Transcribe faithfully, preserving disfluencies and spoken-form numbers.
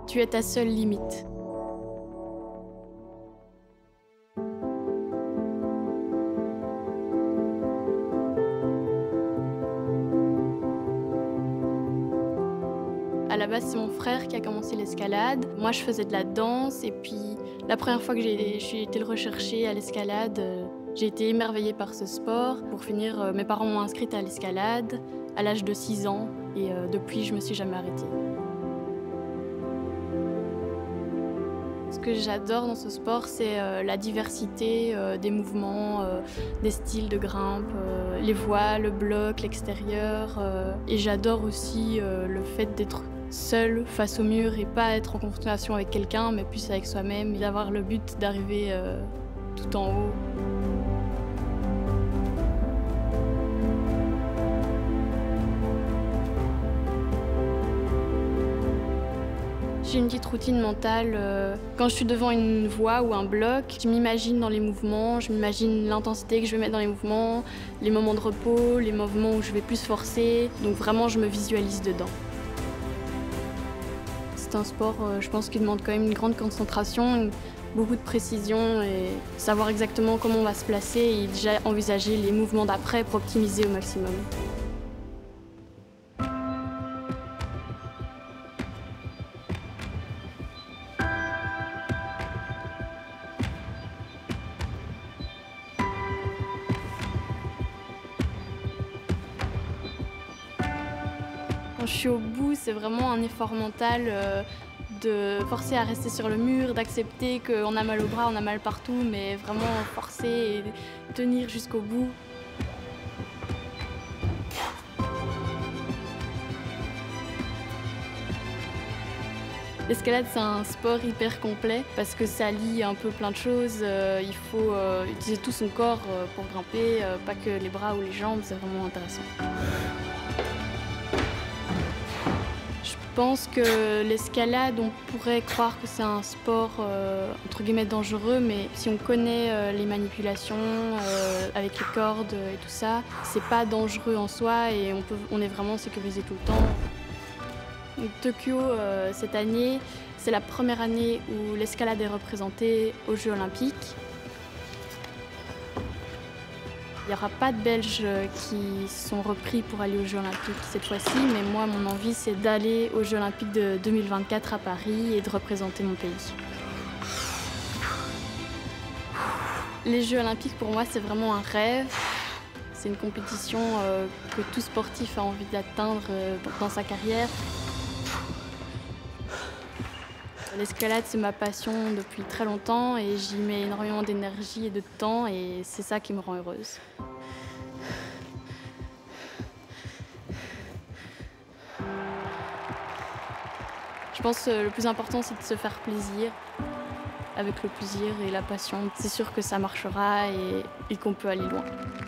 Tu es ta seule limite. À la base, c'est mon frère qui a commencé l'escalade. Moi, je faisais de la danse et puis la première fois que j'ai été le rechercher à l'escalade, euh, j'ai été émerveillée par ce sport. Pour finir, euh, mes parents m'ont inscrite à l'escalade à l'âge de six ans et euh, depuis, je me suis jamais arrêtée. Ce que j'adore dans ce sport, c'est euh, la diversité euh, des mouvements, euh, des styles de grimpe, euh, les voiles, le bloc, l'extérieur. Euh, et j'adore aussi euh, le fait d'être seul face au mur et pas être en confrontation avec quelqu'un, mais plus avec soi-même et d'avoir le but d'arriver euh, tout en haut. J'ai une petite routine mentale. Euh, quand je suis devant une voie ou un bloc, je m'imagine dans les mouvements, je m'imagine l'intensité que je vais mettre dans les mouvements, les moments de repos, les moments où je vais plus forcer. Donc vraiment, je me visualise dedans. C'est un sport, euh, je pense, qui demande quand même une grande concentration, beaucoup de précision et savoir exactement comment on va se placer et déjà envisager les mouvements d'après pour optimiser au maximum. Quand je suis au bout, c'est vraiment un effort mental euh, de forcer à rester sur le mur, d'accepter qu'on a mal au bras, on a mal partout, mais vraiment forcer et tenir jusqu'au bout. L'escalade, c'est un sport hyper complet parce que ça lie un peu plein de choses. Euh, il faut euh, utiliser tout son corps euh, pour grimper, euh, pas que les bras ou les jambes, c'est vraiment intéressant. Je pense que l'escalade, on pourrait croire que c'est un sport euh, entre guillemets dangereux, mais si on connaît euh, les manipulations euh, avec les cordes et tout ça, c'est pas dangereux en soi et on, peut, on est vraiment sécurisé tout le temps. Donc, Tokyo, euh, cette année, c'est la première année où l'escalade est représentée aux Jeux Olympiques. Il n'y aura pas de Belges qui sont repris pour aller aux Jeux Olympiques cette fois-ci, mais moi, mon envie, c'est d'aller aux Jeux Olympiques de deux mille vingt-quatre à Paris et de représenter mon pays. Les Jeux Olympiques, pour moi, c'est vraiment un rêve. C'est une compétition euh, que tout sportif a envie d'atteindre euh, dans sa carrière. L'escalade, c'est ma passion depuis très longtemps et j'y mets énormément d'énergie et de temps et c'est ça qui me rend heureuse. Je pense que le plus important, c'est de se faire plaisir. Avec le plaisir et la passion, c'est sûr que ça marchera et, et qu'on peut aller loin.